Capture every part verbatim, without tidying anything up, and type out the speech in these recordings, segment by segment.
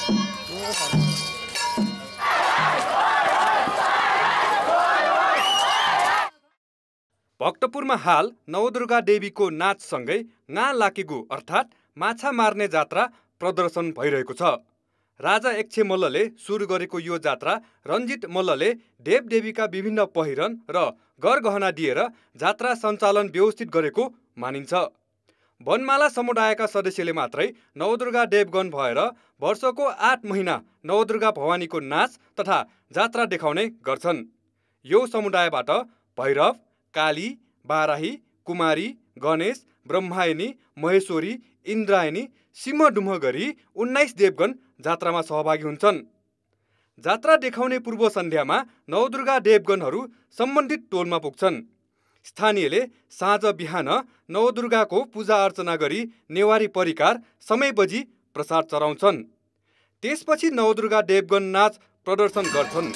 भक्तपुरमा हाल नवदुर्गा देवीको नाचसँगै गा लाकेगु अर्थात् माछा मार्ने जात्रा प्रदर्शन भइरहेको छ। राजा एक्छे मल्लले सुरु गरेको यो जात्रा रञ्जित मल्लले देवदेवीका विभिन्न पहिरन र गरगहना दिएर जात्रा सञ्चालन व्यवस्थित गरेको मानिन्छ। वनमाला समुदायका सदस्यले मात्रै नवदुर्गा देवगण भएर वर्षको आठ महिना नवदुर्गा भवानीको नाच तथा जात्रा देखाउने गर्छन्। यो समुदायबाट भैरव, काली, बाराही, कुमारी, गणेश, ब्रह्मायनी, महेश्वरी, इन्द्रायणी, सिंहडुम्ह गरी उन्नाइस देवगण जात्रामा सहभागी हुन्छन्। जात्रा देखाउने पूर्व सन्ध्यामा नवदुर्गा देवगणहरू सम्बन्धित टोलमा पुग्छन्। स्थानीयले साँझ बिहान नवदुर्गाको पूजा अर्चना गरी नेवारी परिकार समय बजी प्रसाद चढाउँछन्। त्यसपछि नवदुर्गा देवगण नाच प्रदर्शन गर्छन्।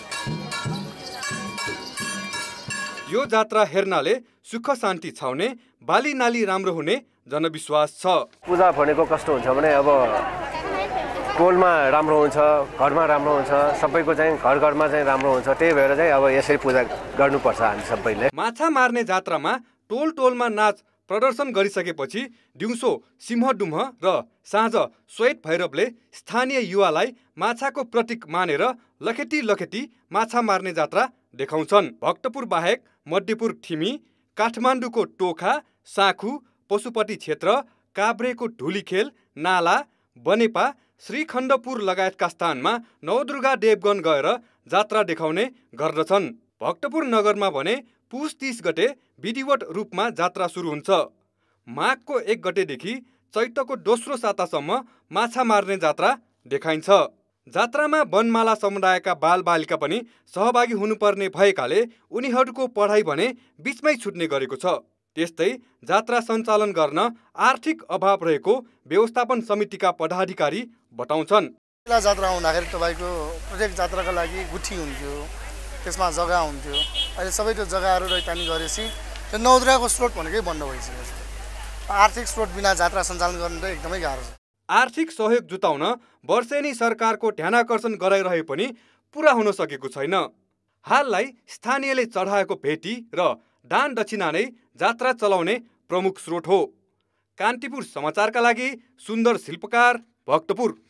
यो जात्रा हेर्नाले सुख शान्ति छाउने, बाली नाली राम्रो हुने जनविश्वास छ। पूजा भनेको कस्तो हुन्छ भने अब टोलमा राम्रो हुन्छ, घरमा राम्रो हुन्छ, सबैको चाहिँ घर घरमा चाहिँ राम्रो हुन्छ। त्यही भएर चाहिँ अब यसरी पूजा गर्नुपर्छ हामी सबैले। माछा मार्ने जात्रामा टोल टोलमा नाच प्रदर्शन गरिसकेपछि दिउँसो सिंहडुम्ह र साँझ श्वेत भैरवले स्थानीय युवालाई माछाको प्रतीक मानेर लखेटी लखेटी माछा मार्ने जात्रा देखाउँछन्। भक्तपुर बाहेक मध्यपुर ठिमी, काठमाडौँको टोखा, साखु, पशुपति क्षेत्र, काभ्रेको धुलीखेल, नाला, बनेपा, श्रीखण्डपुर लगायतका स्थानमा नवदुर्गा देवगण गएर जात्रा देखाउने गर्दछन्। भक्तपुर नगरमा भने पुस तीस गते विधिवत रूपमा जात्रा सुरु हुन्छ। माघको एक गतेदेखि चैतको दोस्रो सातासम्म माछा मार्ने जात्रा देखाइन्छ। जात्रामा वनमाला समुदायका बालबालिका पनि सहभागी हुनुपर्ने भएकाले उनीहरूको पढाइ भने बीचमै छुट्ने गरेको छ। त्यस्तै जात्रा सञ्चालन गर्न आर्थिक अभाव रहेको व्यवस्थापन समितिका पदाधिकारी बताउँछन्। जात्रा हुँदाखेरि तपाईँको प्रत्येक जात्राका लागि गुठी हुन्थ्यो, त्यसमा जग्गा हुन्थ्यो। अहिले सबै त्यो जग्गाहरू रैतानी गरेपछि त्यो नवदुर्गाको स्रोत भनेकै बन्द भइसक्यो। आर्थिक स्रोत बिना जात्रा सञ्चालन गर्नु त एकदमै गाह्रो छ। आर्थिक सहयोग जुटाउन वर्षेनी सरकारको ध्यानाकर्षण गराइरहे पनि पुरा हुन सकेको छैन। हाललाई स्थानीयले चढाएको भेटी र दान दक्षिणा नै जात्रा चलाउने प्रमुख स्रोत हो। कान्तिपुर समाचारका लागि सुन्दर शिल्पकार, भक्तपुर।